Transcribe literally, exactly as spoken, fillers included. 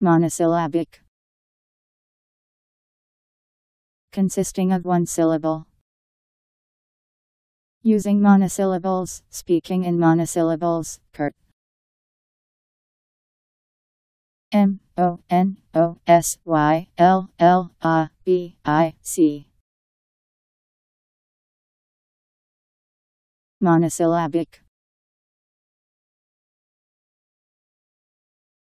Monosyllabic. Consisting of one syllable. Using monosyllables, speaking in monosyllables, curt. M O N O S Y L L A B I C. Monosyllabic.